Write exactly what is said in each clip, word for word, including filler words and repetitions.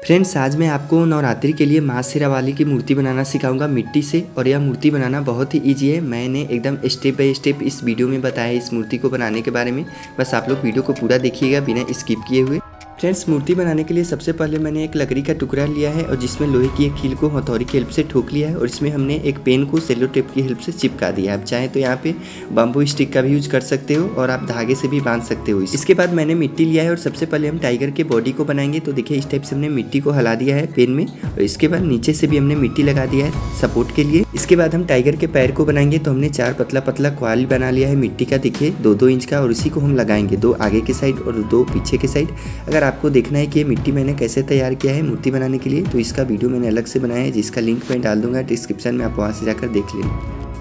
Friends, आज मैं आपको नवरात्रि के लिए माँ शेरावाली की मूर्ति बनाना सिखाऊंगा मिट्टी से। और यह मूर्ति बनाना बहुत ही इजी है। मैंने एकदम स्टेप बाय स्टेप इस वीडियो में बताया है इस मूर्ति को बनाने के बारे में। बस आप लोग वीडियो को पूरा देखिएगा बिना स्किप किए हुए। फ्रेंड्स, मूर्ति बनाने के लिए सबसे पहले मैंने एक लकड़ी का टुकड़ा लिया है और जिसमें लोहे की एक कील को हथौड़ी की हेल्प से ठोक लिया है और इसमें हमने एक पेन को सेलो टेप की हेल्प से चिपका दिया है। आप चाहे तो यहाँ पे बम्बू स्टिक का भी यूज कर सकते हो और आप धागे से भी बांध सकते हो। इसके बाद मैंने मिट्टी लिया है और सबसे पहले हम टाइगर के बॉडी को बनाएंगे। तो देखिए, इस टाइप से हमने मिट्टी को हिला दिया है पेन में और इसके बाद नीचे से भी हमने मिट्टी लगा दिया है सपोर्ट के लिए। इसके बाद हम टाइगर के पैर को बनाएंगे। तो हमने चार पतला पतला क्वाल बना लिया है मिट्टी का, देखिए दो दो इंच का, और इसी को हम लगाएंगे दो आगे के साइड और दो पीछे के साइड। अगर आपको देखना है कि मिट्टी मैंने कैसे तैयार किया है मूर्ति बनाने के लिए, तो इसका वीडियो मैंने अलग से बनाया है जिसका लिंक मैं डाल दूंगा डिस्क्रिप्शन में, आप वहां से जाकर देख लेना।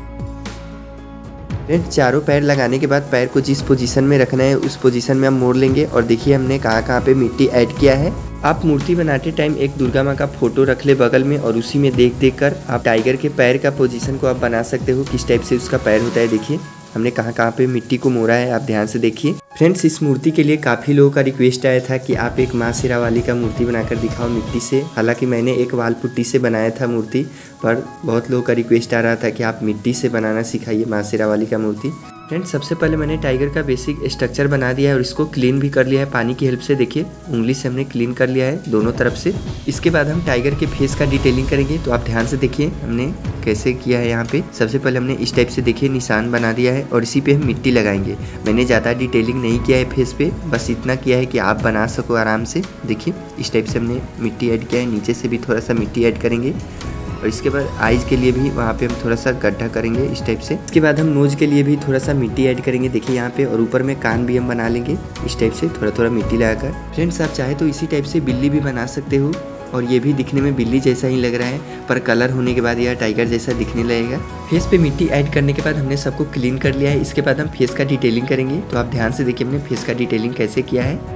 फ्रेंड्स, चारों पैर लगाने के बाद पैर को जिस पोजीशन में रखना है उस पोजीशन में हम मोड़ लेंगे। और देखिए हमने कहाँ कहाँ पे मिट्टी ऐड किया है। आप मूर्ति बनाते टाइम एक दुर्गा माँ का फोटो रख ले बगल में और उसी में देख देख कर आप टाइगर के पैर का पोजीशन को आप बना सकते हो, किस टाइप से उसका पैर होता है। देखिए हमने कहाँ कहाँ पे मिट्टी को मोड़ा है, आप ध्यान से देखिए। फ्रेंड्स, इस मूर्ति के लिए काफ़ी लोगों का रिक्वेस्ट आया था कि आप एक माँ शेरावाली का मूर्ति बनाकर दिखाओ मिट्टी से। हालांकि मैंने एक वाल पुट्टी से बनाया था मूर्ति, पर बहुत लोगों का रिक्वेस्ट आ रहा था कि आप मिट्टी से बनाना सिखाइए माँ शेरावाली का मूर्ति। फ्रेंड्स, सबसे पहले मैंने टाइगर का बेसिक स्ट्रक्चर बना दिया है और इसको क्लीन भी कर लिया है पानी की हेल्प से। देखिए उंगली से हमने क्लीन कर लिया है दोनों तरफ से। इसके बाद हम टाइगर के फेस का डिटेलिंग करेंगे। तो आप ध्यान से देखिए हमने कैसे किया है। यहाँ पे सबसे पहले हमने इस टाइप से देखिए निशान बना दिया है और इसी पे हम मिट्टी लगाएंगे। मैंने ज़्यादा डिटेलिंग नहीं किया है फेस पे, बस इतना किया है कि आप बना सको आराम से। देखिए इस टाइप से हमने मिट्टी ऐड किया है, नीचे से भी थोड़ा सा मिट्टी ऐड करेंगे और इसके बाद आइज के लिए भी वहाँ पे हम थोड़ा सा गड्ढा करेंगे इस टाइप से। इसके बाद हम नोज के लिए भी थोड़ा सा मिट्टी ऐड करेंगे, देखिए यहाँ पे। और ऊपर में कान भी हम बना लेंगे इस टाइप से थोड़ा थोड़ा मिट्टी लगाकर। फ्रेंड्स, आप चाहे तो इसी टाइप से बिल्ली भी बना सकते हो और ये भी दिखने में बिल्ली जैसा ही लग रहा है, पर कलर होने के बाद यह टाइगर जैसा दिखने लगेगा। फेस पे मिट्टी ऐड करने के बाद हमने सबको क्लीन कर लिया है। इसके बाद हम फेस का डिटेलिंग करेंगे। तो आप ध्यान से देखिए हमने फेस का डिटेलिंग कैसे किया है।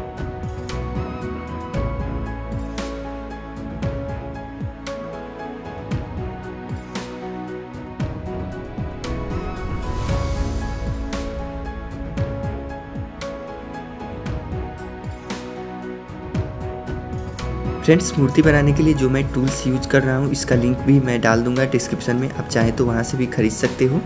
फ्रेंड्स, मूर्ति बनाने के लिए जो मैं टूल्स यूज कर रहा हूँ इसका लिंक भी मैं डाल दूंगा डिस्क्रिप्शन में, आप चाहे तो वहाँ से भी खरीद सकते हो।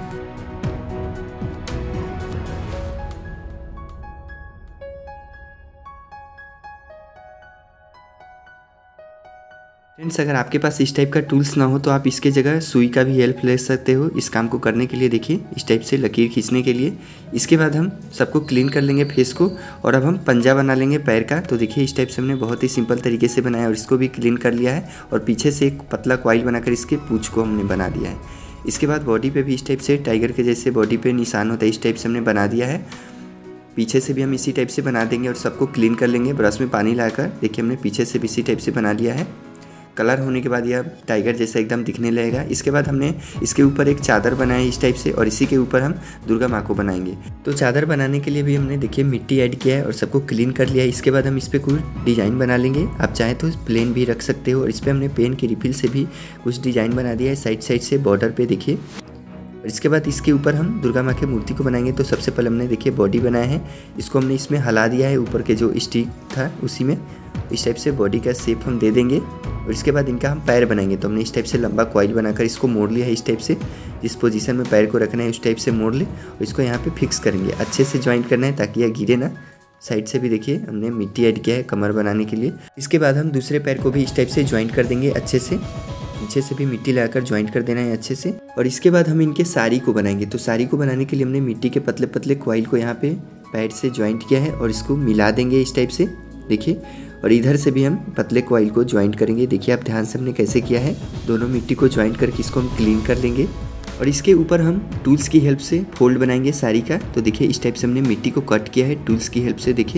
फ्रेंड्स, अगर आपके पास इस टाइप का टूल्स ना हो तो आप इसके जगह सुई का भी हेल्प ले सकते हो इस काम को करने के लिए। देखिए इस टाइप से लकीर खींचने के लिए। इसके बाद हम सबको क्लीन कर लेंगे फेस को और अब हम पंजा बना लेंगे पैर का। तो देखिए इस टाइप से हमने बहुत ही सिंपल तरीके से बनाया और इसको भी क्लीन कर लिया है और पीछे से एक पतला कॉइल बनाकर इसके पूँछ को हमने बना दिया है। इसके बाद बॉडी पर भी इस टाइप से टाइगर के जैसे बॉडी पर निशान होता है इस टाइप से हमने बना दिया है। पीछे से भी हम इसी टाइप से बना देंगे और सबको क्लीन कर लेंगे ब्रश में पानी लाकर। देखिए हमने पीछे से भी इसी टाइप से बना लिया है। कलर होने के बाद यह टाइगर जैसा एकदम दिखने लगेगा। इसके बाद हमने इसके ऊपर एक चादर बनाया इस टाइप से और इसी के ऊपर हम दुर्गा माँ को बनाएंगे। तो चादर बनाने के लिए भी हमने देखिए मिट्टी ऐड किया है और सबको क्लीन कर लिया है। इसके बाद हम इस पर कुछ डिज़ाइन बना लेंगे, आप चाहें तो प्लेन भी रख सकते हो। और इस पर हमने पेन की रिफिल से भी कुछ डिज़ाइन बना दिया है साइड साइड से बॉर्डर पे, देखिए। और इसके बाद इसके ऊपर हम दुर्गा माँ की मूर्ति को बनाएंगे। तो सबसे पहले हमने देखिए बॉडी बनाया है, इसको हमने इसमें हिला दिया है ऊपर के जो स्टिक था उसी में। इस टाइप से बॉडी का शेप हम दे देंगे और इसके बाद इनका हम पैर बनाएंगे। तो हमने इस टाइप से लंबा कॉइल बनाकर इसको मोड़ लिया है इस टाइप से। जिस पोजीशन में पैर को रखना है उस टाइप से मोड़ ले और इसको यहाँ पे फिक्स करेंगे। अच्छे से ज्वाइंट करना है ताकि यह गिरे ना। साइड से भी देखिए हमने मिट्टी ऐड किया है कमर बनाने के लिए। इसके बाद हम दूसरे पैर को भी इस टाइप से ज्वाइंट कर देंगे अच्छे से। नीचे से भी मिट्टी लगाकर ज्वाइंट कर देना है अच्छे से। और इसके बाद हम इनके साड़ी को बनाएंगे। तो साड़ी को बनाने के लिए हमने मिट्टी के पतले पतले कॉइल को यहाँ पे पैर से ज्वाइंट किया है और इसको मिला देंगे इस टाइप से, देखिए। और इधर से भी हम पतले कॉइल को ज्वाइंट करेंगे। देखिए आप ध्यान से हमने कैसे किया है। दोनों मिट्टी को ज्वाइंट करके इसको हम क्लीन कर लेंगे और इसके ऊपर हम टूल्स की हेल्प से फोल्ड बनाएंगे साड़ी का। तो देखिए इस टाइप से हमने मिट्टी को कट किया है टूल्स की हेल्प से, देखिए।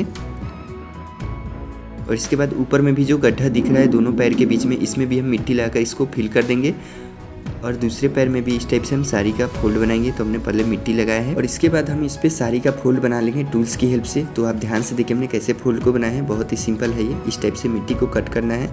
और इसके बाद ऊपर में भी जो गड्ढा दिख रहा है दोनों पैर के बीच में, इसमें भी हम मिट्टी लगाकर इसको फिल कर देंगे। और दूसरे पैर में भी इस टाइप से हम साड़ी का फोल्ड बनाएंगे। तो हमने पहले मिट्टी लगाया है और इसके बाद हम इस पे साड़ी का फोल्ड बना लेंगे टूल्स की हेल्प से। तो आप ध्यान से देखिए हमने कैसे फोल्ड को बनाया है, बहुत ही सिंपल है ये। इस टाइप से मिट्टी को कट करना है।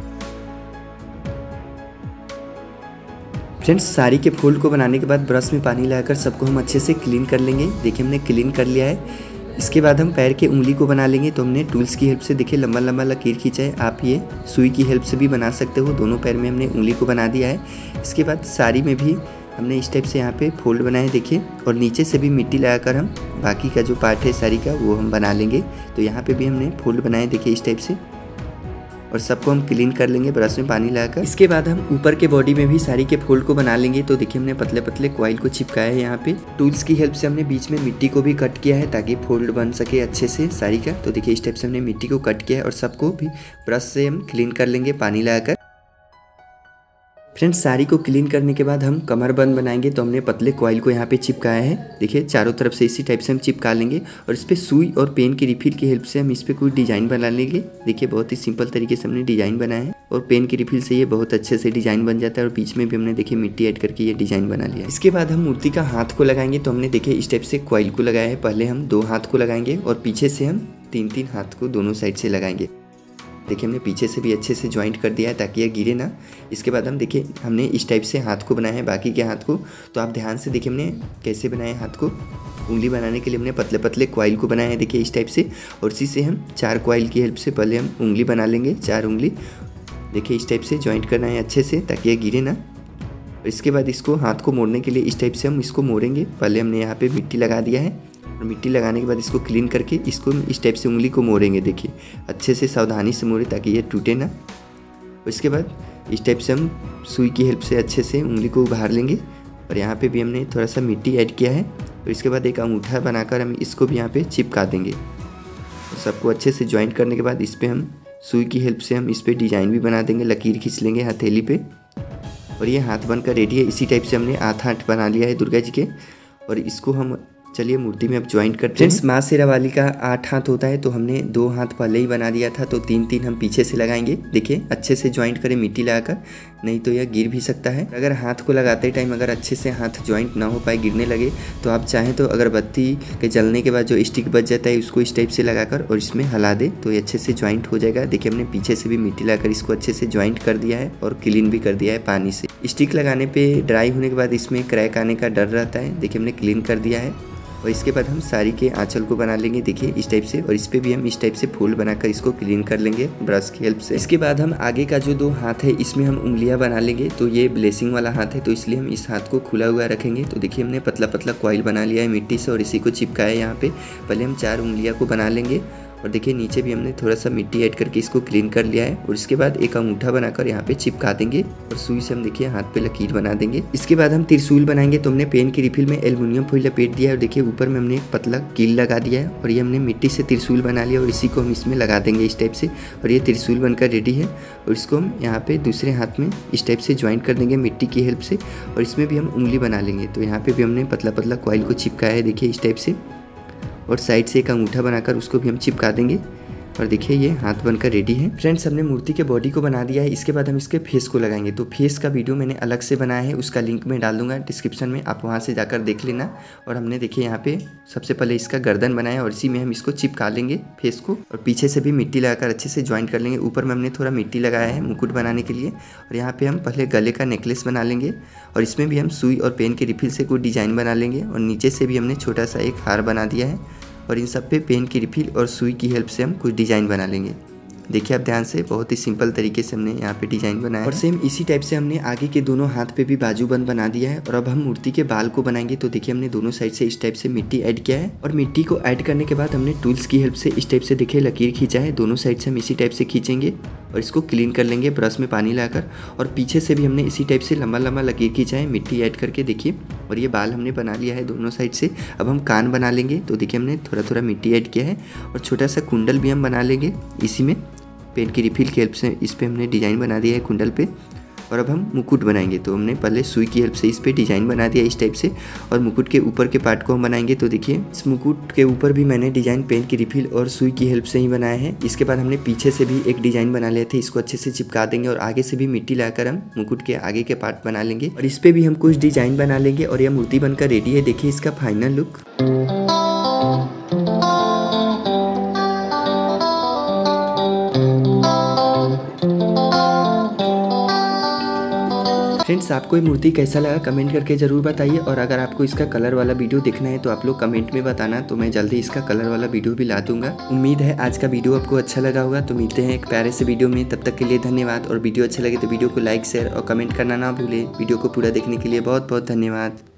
फ्रेंड्स, साड़ी के फोल्ड को बनाने के बाद ब्रश में पानी लगाकर सबको हम अच्छे से क्लीन कर लेंगे। देखिए हमने क्लीन कर लिया है। इसके बाद हम पैर के उंगली को बना लेंगे। तो हमने टूल्स की हेल्प से देखिए लंबा लंबा लकीर खींचा है। आप ये सुई की हेल्प से भी बना सकते हो। दोनों पैर में हमने उंगली को बना दिया है। इसके बाद साड़ी में भी हमने इस टाइप से यहाँ पे फोल्ड बनाए देखिए, और नीचे से भी मिट्टी लगाकर हम बाकी का जो पार्ट है साड़ी का वो हम बना लेंगे। तो यहाँ पे भी हमने फोल्ड बनाए देखिए इस टाइप से, और सबको हम क्लीन कर लेंगे ब्रश में पानी लगाकर। इसके बाद हम ऊपर के बॉडी में भी साड़ी के फोल्ड को बना लेंगे। तो देखिए हमने पतले पतले कॉइल को चिपकाया है यहाँ पे। टूल्स की हेल्प से हमने बीच में मिट्टी को भी कट किया है ताकि फोल्ड बन सके अच्छे से साड़ी का। तो देखिए इस टाइप से हमने मिट्टी को कट किया है और सबको भी ब्रश से हम क्लीन कर लेंगे पानी लगाकर। फ्रेंड्स, साड़ी को क्लीन करने के बाद हम कमरबंद बनाएंगे। तो हमने पतले कॉइल को यहाँ पे चिपकाया है देखिए, चारों तरफ से इसी टाइप से हम चिपका लेंगे, और इस पर सुई और पेन की रिफिल की हेल्प से हम इस पर कोई डिज़ाइन बना लेंगे। देखिए बहुत ही सिंपल तरीके से हमने डिज़ाइन बनाया है, और पेन की रिफिल से ये बहुत अच्छे से डिज़ाइन बन जाता है। और बीच में भी हमने देखिए मिट्टी ऐड करके ये डिज़ाइन बना लिया है। इसके बाद हम मूर्ति का हाथ को लगाएंगे। तो हमने देखिए इस टाइप से कॉइल को लगाया है। पहले हम दो हाथ को लगाएंगे और पीछे से हम तीन तीन हाथ को दोनों साइड से लगाएंगे। देखिए हमने पीछे से भी अच्छे से जॉइंट कर दिया है ताकि ये गिरे ना। इसके बाद हम देखिए हमने इस टाइप से हाथ को बनाया है बाकी के हाथ को। तो आप ध्यान से देखिए हमने कैसे बनाया है हाथ को। उंगली बनाने के लिए हमने पतले पतले कॉइल को बनाया है देखिए इस टाइप से, और इसी से हम चार कॉइल की हेल्प से पहले हम उंगली बना लेंगे, चार उंगली देखिए इस टाइप से जॉइंट करना है अच्छे से ताकि ये गिरे ना। और इसके बाद इसको हाथ को मोड़ने के लिए इस टाइप से हम इसको मोड़ेंगे। पहले हमने यहाँ पर मिट्टी लगा दिया है, और मिट्टी लगाने के बाद इसको क्लीन करके इसको इस टाइप से उंगली को मोड़ेंगे। देखिए अच्छे से सावधानी से मोड़े ताकि ये टूटे ना। इसके बाद इस टाइप से हम सुई की हेल्प से अच्छे से उंगली को उभार लेंगे, और यहाँ पे भी हमने थोड़ा सा मिट्टी ऐड किया है। और इसके बाद एक अंगूठा बनाकर हम इसको भी यहाँ पे चिपका देंगे। और सबको अच्छे से जॉइंट करने के बाद इस पर हम सुई की हेल्प से हम इस पर डिज़ाइन भी बना देंगे, लकीर खींच लेंगे हथेली पे, और ये हाथ बनकर रेडी है। इसी टाइप से हमने हाथ हाथ बना लिया है दुर्गा जी के, और इसको हम चलिए मूर्ति में अब ज्वाइंट करते हैं। फ्रेंड्स, माँ शेरावाली का आठ हाथ होता है, तो हमने दो हाथ पहले ही बना दिया था, तो तीन तीन हम पीछे से लगाएंगे। देखिए अच्छे से ज्वाइंट करें मिट्टी लगाकर, नहीं तो यह गिर भी सकता है। अगर हाथ को लगाते टाइम अगर अच्छे से हाथ ज्वाइंट ना हो पाए, गिरने लगे, तो आप चाहें तो अगरबत्ती के जलने के बाद जो स्टिक बच जाता है उसको इस टाइप से लगाकर और इसमें हिला दे तो ये अच्छे से ज्वाइंट हो जाएगा। देखिए हमने पीछे से भी मिट्टी लगाकर इसको अच्छे से ज्वाइंट कर दिया है और क्लीन भी कर दिया है पानी से। स्टिक लगाने पर ड्राई होने के बाद इसमें क्रैक आने का डर रहता है। देखिए हमने क्लीन कर दिया है। और इसके बाद हम साड़ी के आंचल को बना लेंगे देखिए इस टाइप से, और इस पर भी हम इस टाइप से फूल बनाकर इसको क्लीन कर लेंगे ब्रश की हेल्प से। इसके बाद हम आगे का जो दो हाथ है इसमें हम उंगलियां बना लेंगे। तो ये ब्लेसिंग वाला हाथ है, तो इसलिए हम इस हाथ को खुला हुआ रखेंगे। तो देखिए हमने पतला पतला कॉइल बना लिया है मिट्टी से, और इसी को चिपकाया है यहाँ पे। पहले हम चार उंगलियाँ को बना लेंगे, और देखिए नीचे भी हमने थोड़ा सा मिट्टी ऐड करके इसको क्लीन कर लिया है। और इसके बाद एक अंगूठा बनाकर यहाँ पे चिपका देंगे, और सुई से हम देखिए हाथ पे लकीर बना देंगे। इसके बाद हम त्रिशूल बनाएंगे। तो हमने पेन की रिफिल में एल्युमिनियम फॉइल लपेट दिया है, और देखिए ऊपर में हमने एक पतला कील लगा दिया है, और ये हमने मिट्टी से त्रिशूल बना लिया, और इसी को हम इसमें लगा देंगे इस टाइप से, और ये त्रिशूल बनकर रेडी है। और इसको हम यहाँ पे दूसरे हाथ में इस टाइप से ज्वाइंट कर देंगे मिट्टी की हेल्प से, और इसमें भी हम उंगली बना लेंगे। तो यहाँ पे भी हमने पतला पतला कॉइल को चिपकाया है देखिए इस टाइप से, और साइड से एक अंगूठा बनाकर उसको भी हम चिपका देंगे, और देखिए ये हाथ बनकर रेडी है। फ्रेंड्स, हमने मूर्ति के बॉडी को बना दिया है। इसके बाद हम इसके फेस को लगाएंगे। तो फेस का वीडियो मैंने अलग से बनाया है, उसका लिंक मैं डाल दूंगा डिस्क्रिप्शन में, आप वहां से जाकर देख लेना। और हमने देखिए यहाँ पे सबसे पहले इसका गर्दन बनाया, और इसी में हम इसको चिपका लेंगे फेस को, और पीछे से भी मिट्टी लगाकर अच्छे से ज्वाइंट कर लेंगे। ऊपर में हमने थोड़ा मिट्टी लगाया है मुकुट बनाने के लिए, और यहाँ पे हम पहले गले का नेकलेस बना लेंगे, और इसमें भी हम सुई और पेन के रिफिल से कोई डिजाइन बना लेंगे। और नीचे से भी हमने छोटा सा एक हार बना दिया है, और इन सब पे पेन की रिफिल और सुई की हेल्प से हम कुछ डिज़ाइन बना लेंगे। देखिए आप ध्यान से, बहुत ही सिंपल तरीके से हमने यहाँ पे डिजाइन बनाया, और सेम इसी टाइप से हमने आगे के दोनों हाथ पे भी बाजू बंद बना दिया है। और अब हम मूर्ति के बाल को बनाएंगे। तो देखिए हमने दोनों साइड से इस टाइप से मिट्टी ऐड किया है, और मिट्टी को ऐड करने के बाद हमने टूल्स की हेल्प से इस टाइप से देखिए लकीर खींचा है। दोनों साइड से हम इसी टाइप से खींचेंगे, और इसको क्लीन कर लेंगे ब्रश में पानी लाकर। और पीछे से भी हमने इसी टाइप से लंबा लंबा लकीर खींचा है मिट्टी ऐड करके देखिए, और ये बाल हमने बना लिया है दोनों साइड से। अब हम कान बना लेंगे। तो देखिए हमने थोड़ा थोड़ा मिट्टी ऐड किया है, और छोटा सा कुंडल भी हम बना लेंगे इसी में, पेन की रिफिल की हेल्प से इस पर हमने डिज़ाइन बना दिया है कुंडल पे। और अब हम मुकुट बनाएंगे। तो हमने पहले सुई की हेल्प से इस पर डिज़ाइन बना दिया इस टाइप से, और मुकुट के ऊपर के पार्ट को हम बनाएंगे। तो देखिए इस मुकुट के ऊपर भी मैंने डिज़ाइन पेन की रिफिल और सुई की हेल्प से ही बनाया है। इसके बाद हमने पीछे से भी एक डिज़ाइन बना लिए थे, इसको अच्छे से चिपका देंगे, और आगे से भी मिट्टी लाकर हम मुकुट के आगे के पार्ट बना लेंगे, और इस पर भी हम कुछ डिज़ाइन बना लेंगे, और यह मूर्ति बनकर रेडी है। देखिए इसका फाइनल लुक। फ्रेंड्स आपको ये मूर्ति कैसा लगा कमेंट करके ज़रूर बताइए, और अगर आपको इसका कलर वाला वीडियो देखना है तो आप लोग कमेंट में बताना, तो मैं जल्दी इसका कलर वाला वीडियो भी ला दूंगा। उम्मीद है आज का वीडियो आपको अच्छा लगा होगा। तो मिलते हैं एक प्यारे से वीडियो में, तब तक के लिए धन्यवाद। और वीडियो अच्छा लगे तो वीडियो को लाइक शेयर और कमेंट करना ना भूले। वीडियो को पूरा देखने के लिए बहुत बहुत धन्यवाद।